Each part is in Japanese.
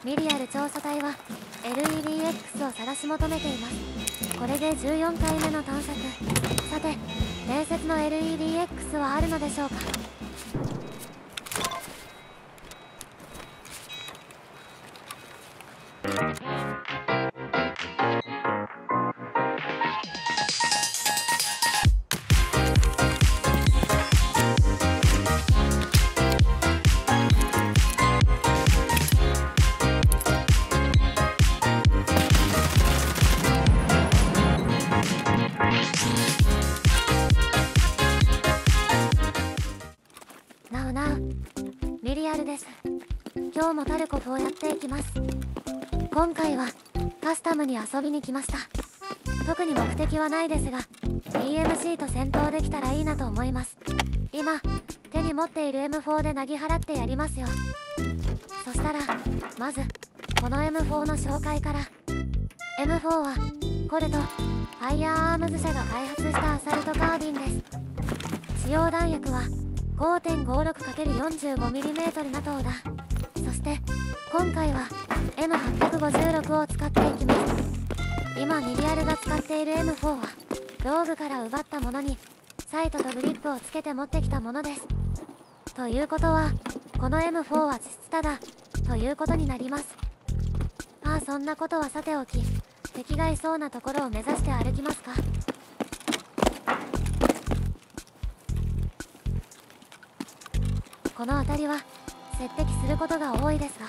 ミリアル調査隊は LEDX を探し求めています。これで14回目の探索。さて、伝説の LEDX はあるのでしょうか。なおなお、ミリアルです。今日もタルコフをやっていきます。今回はカスタムに遊びに来ました。特に目的はないですが EMC と戦闘できたらいいなと思います。今手に持っている M4 でなぎ払ってやりますよ。そしたらまずこの M4 の紹介から。 M4 はコルト・ファイヤーアームズ社が開発したアサルトカービンです。使用弾薬は 5.56×45mm ナトーだ。そして今回は M856 を使っていきます。今ミリアルが使っている M4 は道具から奪ったものにサイトとグリップをつけて持ってきたものです。ということはこの M4 は実質タダということになります。まあそんなことはさておき、敵がいそうなところを目指して歩きますか。この辺りは接敵することが多いです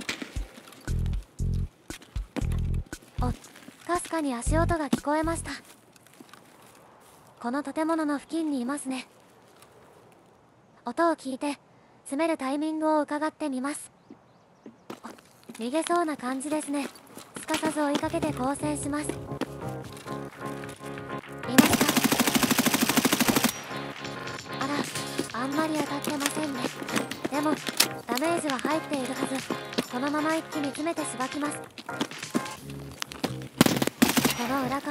が、かすかに足音が聞こえました。この建物の付近にいますね。音を聞いて詰めるタイミングを伺ってみます。逃げそうな感じですね。すかさず追いかけて交戦します。いました。あら、あんまり当たってませんね。でもダメージは入っているはず。このまま一気に詰めてしばきます。この裏か。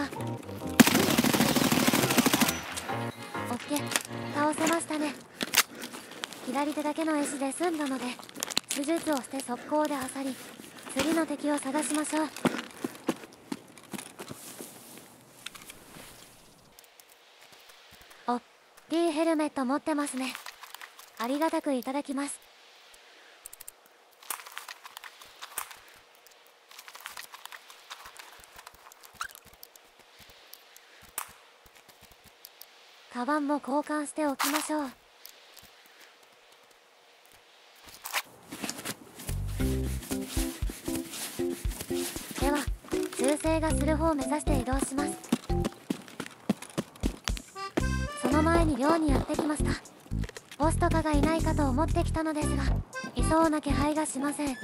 オッケー、倒せましたね。左手だけの絵師で済んだので手術をして速攻で漁り、次の敵を探しましょう。おっきいヘルメット持ってますね。ありがたくいただきます。カバンも交換しておきましょう。では銃声がする方を目指して移動します。その前に寮にやってきました。ボスとかがいないかと思ってきたのですが、いそうな気配がしません。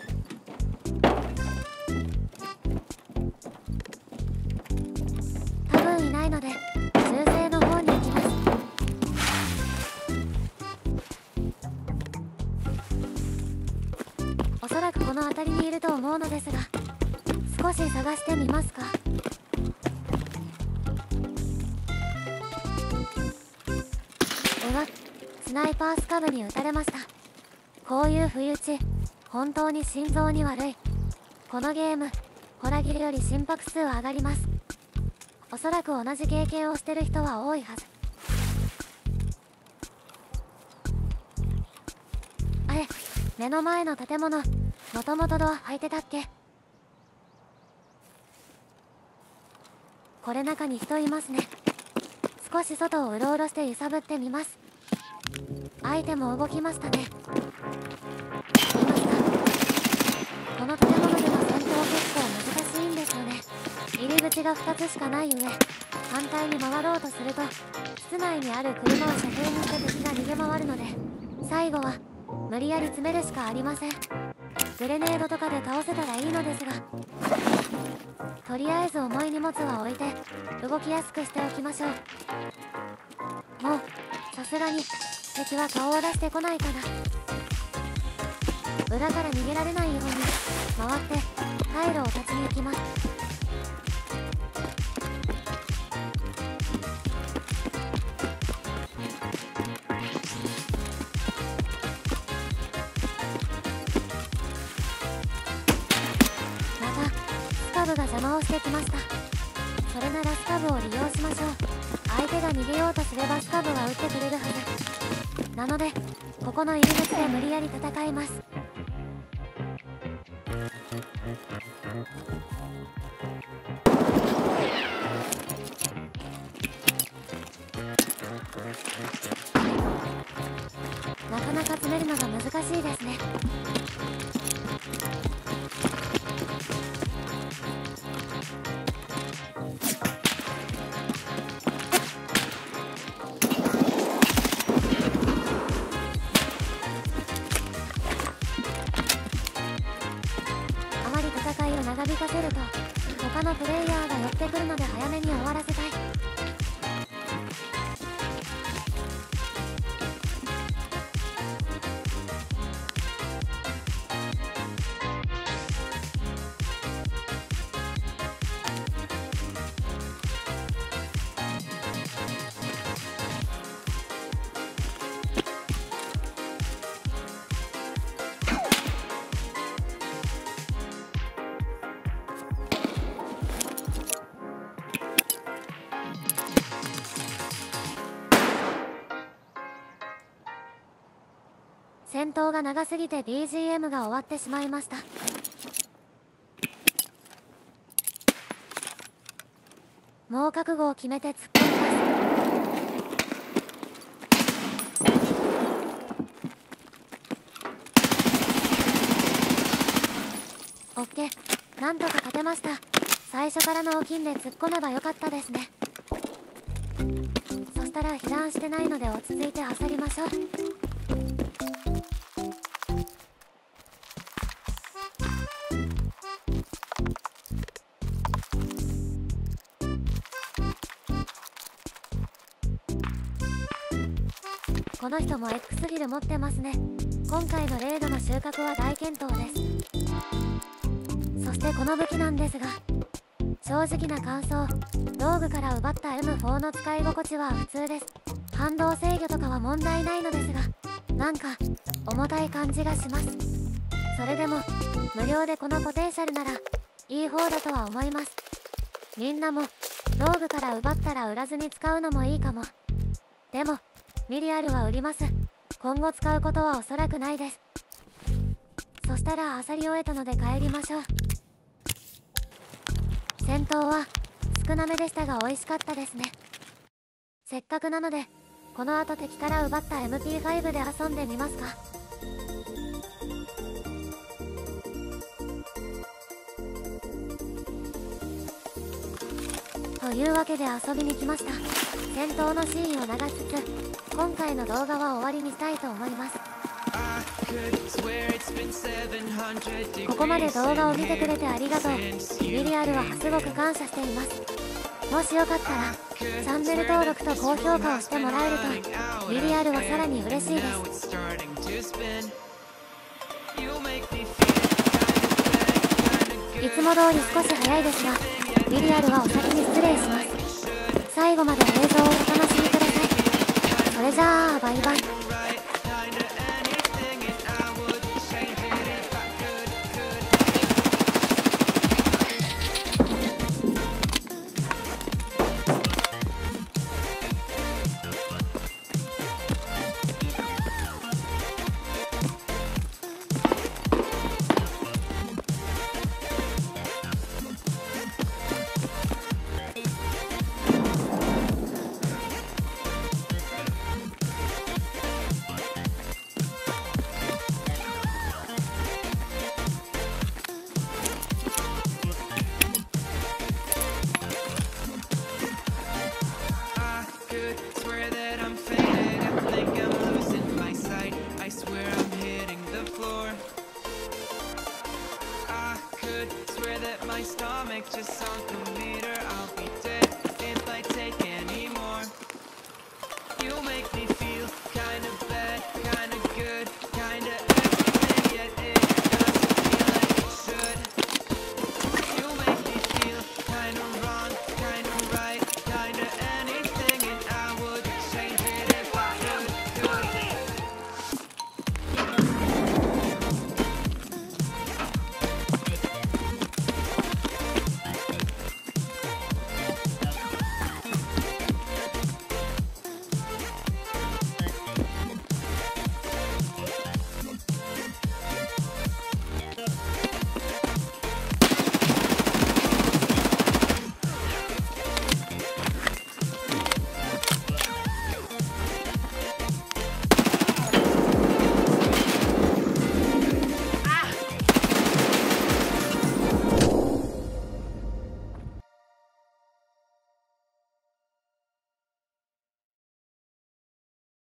多分いないので銃声の方に行きます。おそらくこの辺りにいると思うのですが、少し探してみますか。うわっ、スナイパースカブに撃たれました。こういう不意打ち本当に心臓に悪い。このゲームホラギルより心拍数は上がります。おそらく同じ経験をしてる人は多いはず。あれ、目の前の建物、もともとドア開いてたっけ。これ中に人いますね。少し外をうろうろして揺さぶってみます。アイテム動きましたね。いました。この建物での戦闘結構難しいんですよね。入り口が2つしかない上、反対に回ろうとすると室内にある車を射程にして敵が逃げ回るので、最後は無理やり詰めるしかありません。グレネードとかで倒せたらいいのですが、とりあえず重い荷物は置いて動きやすくしておきましょう。もうさすがに敵は顔を出してこないかな。裏から逃げられないように回って退路を断ちに行きます。 ブが邪魔をしてきました。それならスカブを利用しましょう。相手が逃げようとすればスカブは撃ってくれるはずなので、ここの入り口で無理やり戦います。なかなか詰めるのが難しいですね。あまり戦いを長引かせると他のプレイヤーが寄ってくるので早めに終わらせたい。戦闘が長すぎて BGM が終わってしまいました。もう覚悟を決めて突っ込みます。オッケー、なんとか勝てました。最初からのお金で突っ込めばよかったですね。そしたら被弾してないので落ち着いて漁りましょう。この人も X フィル持ってますね。今回のレイドの収穫は大健闘です。そしてこの武器なんですが、正直な感想、道具から奪った M4 の使い心地は普通です。反動制御とかは問題ないのですが、なんか重たい感じがします。それでも無料でこのポテンシャルならいい方だとは思います。みんなも道具から奪ったら売らずに使うのもいいかも。でもミリアルは売ります。今後使うことはおそらくないです。そしたら漁り終えたので帰りましょう。戦闘は少なめでしたが美味しかったですね。せっかくなのでこの後敵から奪った MP5 で遊んでみますか。というわけで遊びに来ました。戦闘のシーンを流しつつ今回の動画は終わりにしたいと思います。ここまで動画を見てくれてありがとう。ミリアルはすごく感謝しています。もしよかったらチャンネル登録と高評価をしてもらえるとミリアルはさらに嬉しいです。いつも通り少し早いですがミリアルはお先に失礼します。最後まで映像をお楽しみください。それじゃあバイバイ。 My stomach just sunk a meter, I'll be dead.